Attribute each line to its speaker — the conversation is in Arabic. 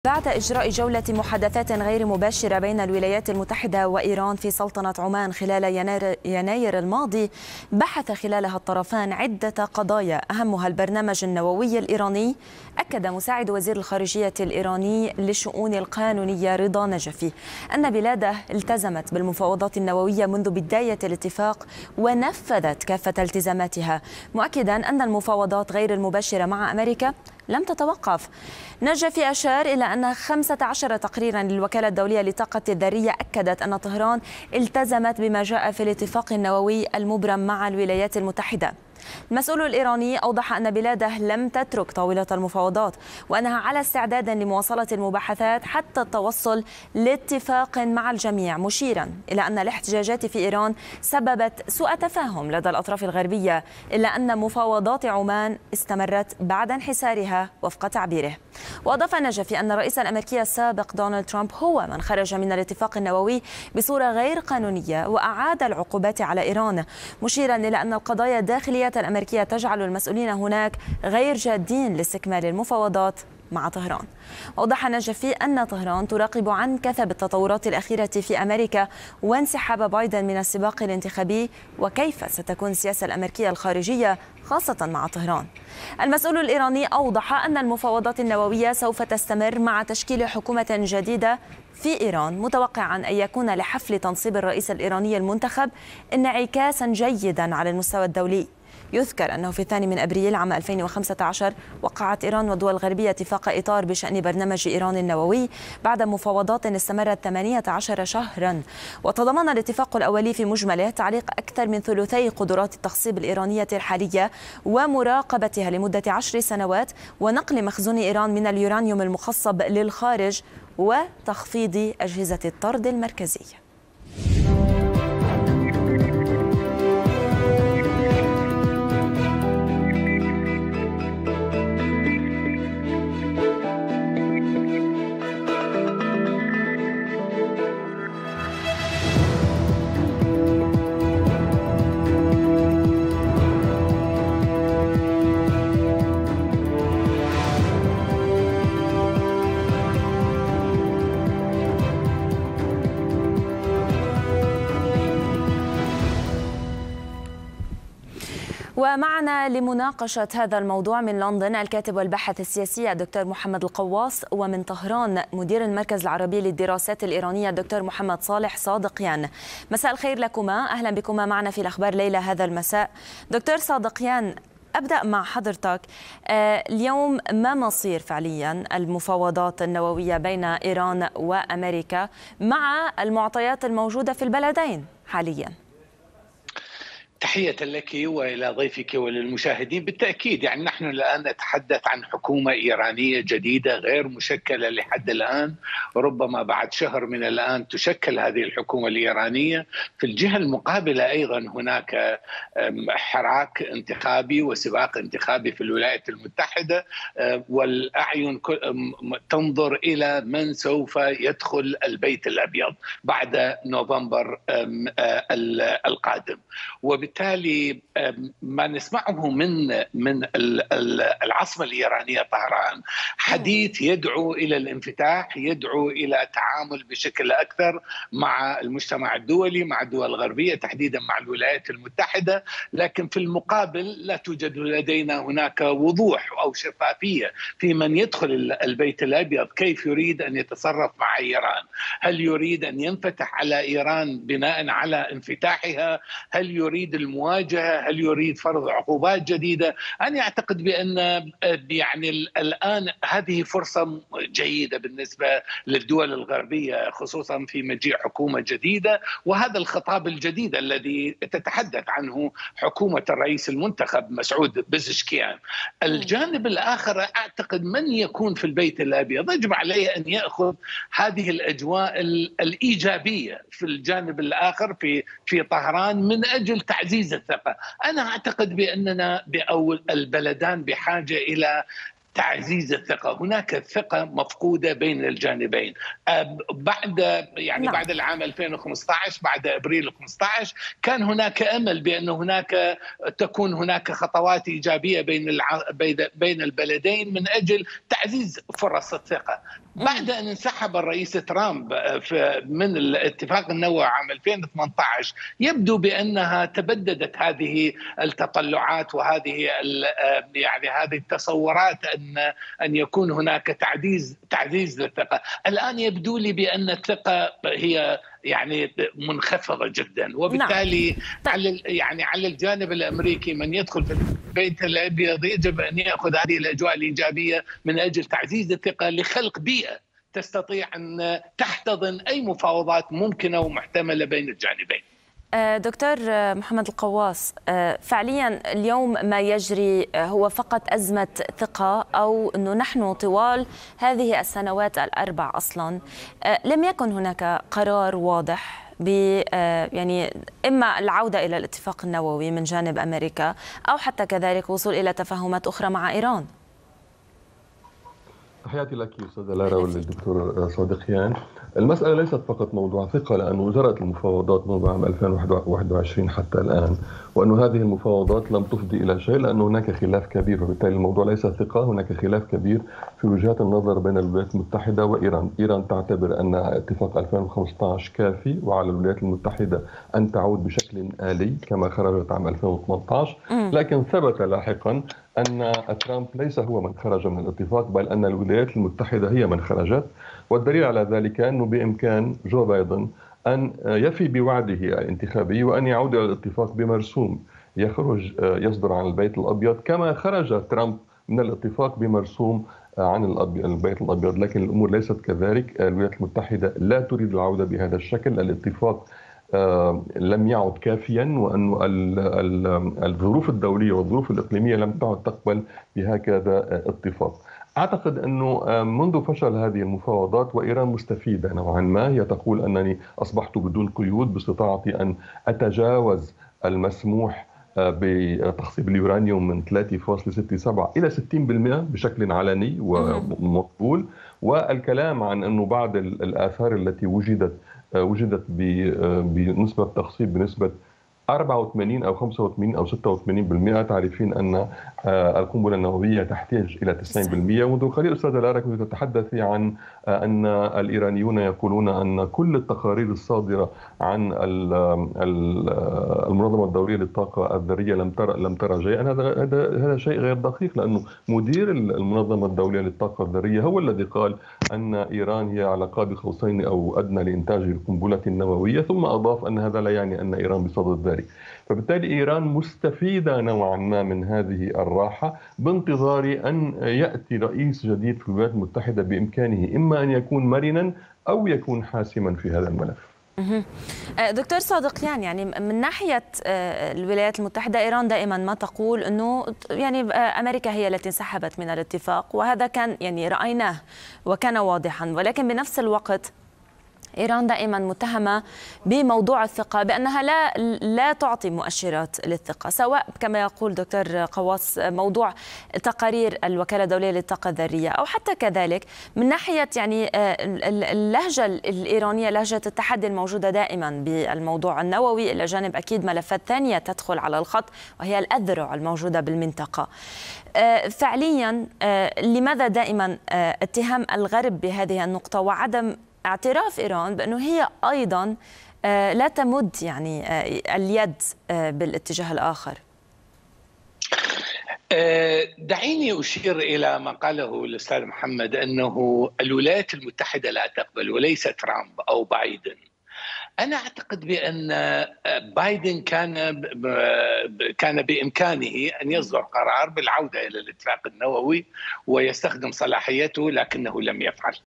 Speaker 1: بعد إجراء جولة محادثات غير مباشرة بين الولايات المتحدة وإيران في سلطنة عمان خلال يناير الماضي، بحث خلالها الطرفان عدة قضايا أهمها البرنامج النووي الإيراني. أكد مساعد وزير الخارجية الإيراني للشؤون القانونية رضا نجفي أن بلاده التزمت بالمفاوضات النووية منذ بداية الاتفاق ونفذت كافة التزاماتها، مؤكدا أن المفاوضات غير المباشرة مع أمريكا لم تتوقف. نجفي أشار إلى أن 15 تقريرا للوكالة الدولية للطاقة الذرية أكدت أن طهران التزمت بما جاء في الاتفاق النووي المبرم مع الولايات المتحدة. المسؤول الإيراني أوضح أن بلاده لم تترك طاولة المفاوضات وأنها على استعداد لمواصلة المباحثات حتى التوصل لاتفاق مع الجميع، مشيرا إلى أن الاحتجاجات في إيران سببت سوء تفاهم لدى الأطراف الغربية، إلا أن مفاوضات عمان استمرت بعد انحسارها وفق تعبيره. وأضاف نجفي أن الرئيس الأمريكي السابق دونالد ترامب هو من خرج من الاتفاق النووي بصورة غير قانونية وأعاد العقوبات على إيران، مشيرا إلى أن القضايا الداخلية الأمريكية تجعل المسؤولين هناك غير جادين لاستكمال المفاوضات مع طهران. أوضح نجفي أن طهران تراقب عن كثب التطورات الأخيرة في أمريكا وانسحاب بايدن من السباق الانتخابي وكيف ستكون السياسة الأمريكية الخارجية خاصة مع طهران. المسؤول الإيراني أوضح أن المفاوضات النووية سوف تستمر مع تشكيل حكومة جديدة في إيران، متوقعا أن يكون لحفل تنصيب الرئيس الإيراني المنتخب انعكاسا جيدا على المستوى الدولي. يذكر أنه في 2 أبريل عام 2015 وقعت إيران والدول الغربية اتفاق إطار بشأن برنامج إيران النووي بعد مفاوضات استمرت 18 شهرا، وتضمن الاتفاق الأولي في مجمله تعليق أكثر من ثلثي قدرات التخصيب الإيرانية الحالية ومراقبتها لمدة 10 سنوات، ونقل مخزون إيران من اليورانيوم المخصب للخارج، وتخفيض أجهزة الطرد المركزية. ومعنا لمناقشة هذا الموضوع من لندن الكاتب والباحث السياسي الدكتور محمد القواص، ومن طهران مدير المركز العربي للدراسات الإيرانية الدكتور محمد صالح صادقيان. مساء الخير لكما، أهلا بكما معنا في الأخبار ليلة هذا المساء. دكتور صادقيان، أبدأ مع حضرتك. اليوم ما مصير فعليا المفاوضات النووية بين إيران وأمريكا مع المعطيات الموجودة في البلدين حاليا؟
Speaker 2: تحية لك وإلى ضيفك وللمشاهدين. بالتأكيد يعني نحن الآن نتحدث عن حكومة إيرانية جديدة غير مشكلة لحد الآن، ربما بعد شهر من الآن تشكل هذه الحكومة الإيرانية. في الجهة المقابلة أيضا هناك حراك انتخابي وسباق انتخابي في الولايات المتحدة، والأعين تنظر إلى من سوف يدخل البيت الأبيض بعد نوفمبر القادم. وبالتالي ما نسمعه من العاصمة الإيرانية طهران حديث يدعو إلى الانفتاح، يدعو إلى تعامل بشكل أكثر مع المجتمع الدولي، مع الدول الغربية، تحديدا مع الولايات المتحدة. لكن في المقابل لا توجد لدينا هناك وضوح أو شفافية في من يدخل البيت الأبيض، كيف يريد أن يتصرف مع إيران. هل يريد أن ينفتح على إيران بناء على انفتاحها؟ هل يريد المواجهة؟ هل يريد فرض عقوبات جديدة؟ أنا أعتقد بأن يعني الآن هذه فرصة جيدة بالنسبة للدول الغربية، خصوصا في مجيء حكومة جديدة، وهذا الخطاب الجديد الذي تتحدث عنه حكومة الرئيس المنتخب مسعود بزشكيان. الجانب الآخر أعتقد من يكون في البيت الأبيض يجب عليه أن يأخذ هذه الأجواء الإيجابية في الجانب الآخر في طهران من أجل تعزيز الثقة. أنا أعتقد بأننا بأول البلدان بحاجة إلى تعزيز الثقة. هناك ثقة مفقودة بين الجانبين بعد بعد العام 2015، بعد ابريل 15 كان هناك امل بان هناك تكون هناك خطوات ايجابية بين البلدين من اجل تعزيز فرص الثقة. بعد أن انسحب الرئيس ترامب من الاتفاق النووي عام 2018 يبدو بأنها تبددت هذه التطلعات وهذه يعني هذه التصورات أن يكون هناك تعزيز للثقة. الآن يبدو لي بأن الثقة هي يعني منخفضة جدا، وبالتالي على الجانب الأمريكي من يدخل في البيت الأبيض يجب أن يأخذ هذه الأجواء الإيجابية من أجل تعزيز الثقة لخلق بيئة تستطيع أن تحتضن أي مفاوضات ممكنة ومحتملة بين الجانبين.
Speaker 1: دكتور محمد القواص، فعليا اليوم ما يجري هو فقط أزمة ثقة، أو أنه نحن طوال هذه السنوات الأربع أصلا لم يكن هناك قرار واضح يعني إما العودة إلى الاتفاق النووي من جانب أمريكا أو حتى كذلك وصول إلى تفاهمات أخرى مع إيران؟
Speaker 3: تحياتي لك أستاذة لارا وللدكتور صادقيان. المسألة ليست فقط موضوع ثقة، لأنه جرت المفاوضات منذ عام 2021 حتى الآن، وأن هذه المفاوضات لم تفضي إلى شيء لأن هناك خلاف كبير، وبالتالي الموضوع ليس ثقة، هناك خلاف كبير في وجهات النظر بين الولايات المتحدة وإيران. إيران تعتبر أن اتفاق 2015 كافي، وعلى الولايات المتحدة أن تعود بشكل آلي كما خرجت عام 2018، لكن ثبت لاحقا أن ترامب ليس هو من خرج من الاتفاق، بل أن الولايات المتحدة هي من خرجت. والدليل على ذلك أنه بإمكان جو بايدن أن يفي بوعده الانتخابي وأن يعود إلى الاتفاق بمرسوم يصدر عن البيت الأبيض، كما خرج ترامب من الاتفاق بمرسوم عن البيت الأبيض. لكن الأمور ليست كذلك. الولايات المتحدة لا تريد العودة بهذا الشكل. الاتفاق لم يعد كافيا، وأن الظروف الدولية والظروف الإقليمية لم تعد تقبل بهكذا اتفاق. أعتقد أنه منذ فشل هذه المفاوضات وإيران مستفيدة نوعا ما. هي تقول أنني أصبحت بدون قيود، باستطاعتي أن أتجاوز المسموح بتخصيب اليورانيوم من 3.67 إلى 60% بشكل علني ومقبول. والكلام عن أنه بعض الآثار التي وجدت بنسبة تخصيب بنسبة 84 أو 85 أو 86%. تعرفين أن القنبلة النووية تحتاج إلى 90%. منذ قليل أستاذة لارا كنت تتحدثي عن أن الإيرانيون يقولون أن كل التقارير الصادرة عن المنظمة الدولية للطاقة الذرية لم ترى شيئا. هذا شيء غير دقيق، لأنه مدير المنظمة الدولية للطاقة الذرية هو الذي قال أن إيران هي على قاب قوسين أو أدنى لإنتاج القنبلة النووية، ثم أضاف أن هذا لا يعني أن إيران بصدد ذلك. فبالتالي إيران مستفيدة نوعا ما من هذه الراحة، بانتظار أن يأتي رئيس جديد في الولايات المتحدة بإمكانه إما أن يكون مرنا أو يكون حاسما في هذا الملف.
Speaker 1: دكتور صادقيان، يعني من ناحية الولايات المتحدة، إيران دائما ما تقول أنه يعني أمريكا هي التي انسحبت من الاتفاق، وهذا كان يعني رأيناه وكان واضحا، ولكن بنفس الوقت إيران دائما متهمة بموضوع الثقة، بأنها لا تعطي مؤشرات للثقة، سواء كما يقول دكتور قواص موضوع تقارير الوكالة الدولية للطاقة الذرية، أو حتى كذلك من ناحية يعني اللهجة الإيرانية، لهجة التحدي الموجودة دائما بالموضوع النووي، إلى جانب أكيد ملفات ثانية تدخل على الخط وهي الأذرع الموجودة بالمنطقة. فعليا لماذا دائما اتهام الغرب بهذه النقطة وعدم اعتراف إيران بأنه هي أيضا لا تمد يعني اليد بالاتجاه الآخر؟
Speaker 2: دعيني أشير إلى ما قاله الأستاذ محمد، أنه الولايات المتحدة لا تقبل، وليس ترامب أو بايدن. أنا أعتقد بأن بايدن كان بإمكانه أن يصدر قرار بالعودة إلى الاتفاق النووي ويستخدم صلاحيته، لكنه لم يفعل.